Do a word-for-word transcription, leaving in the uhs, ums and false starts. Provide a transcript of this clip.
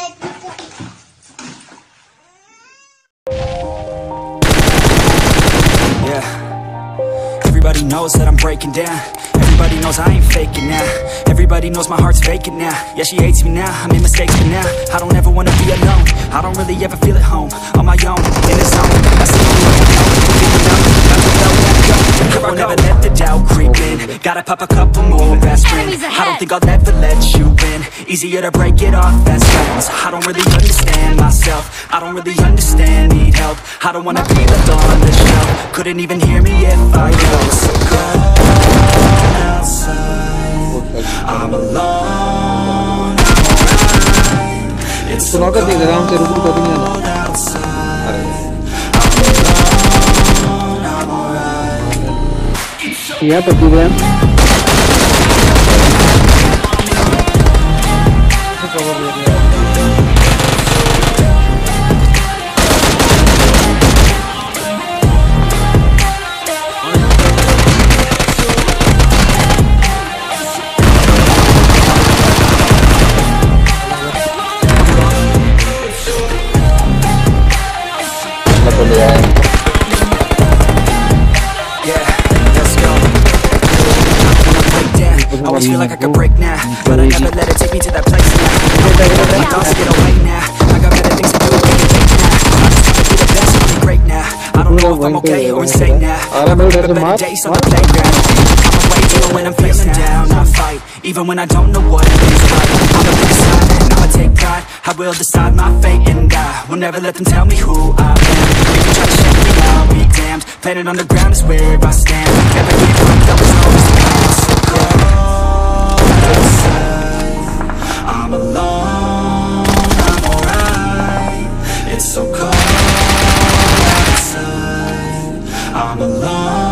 Yeah, everybody knows that I'm breaking down. Everybody knows I ain't faking now. Everybody knows my heart's vacant now. Yeah, she hates me now, I made mistakes but now I don't ever wanna be alone. I don't really ever feel at home. On my own, in the zone. That's the only way I know. Feeling numb, got to let go. Here I never let the doubt creep in. Gotta pop a couple more aspirin. I don't think I'll ever let you in. Easier to break it off fast friends. I don't really understand myself. I don't really understand, need help. I don't wanna be left on the shelf. Couldn't even hear me if I was so good. Outside, I'm alone, I'm alright. It's so cold outside, I'm alone, I'm alright. Yeah, but you I always feel like I could break now, but I never let it take me to that place now. I'm ready to let my thoughts get away now. I got better things to do than to take now. I just want to be the best, I'll be great now. I don't know if I'm okay or insane now. I've had better days on the playground. I'm away even when I'm feeling down. I fight, even when I don't know what it is like. I'm a big side and I'ma take pride. I will decide my fate and I will never let them tell me who I am. If you try to shake me, I'll be damned. Planet on the ground is where I stand. Never give up, that was always the plan. So cold outside, I'm alone, I'm alright. It's so cold outside, I'm alone.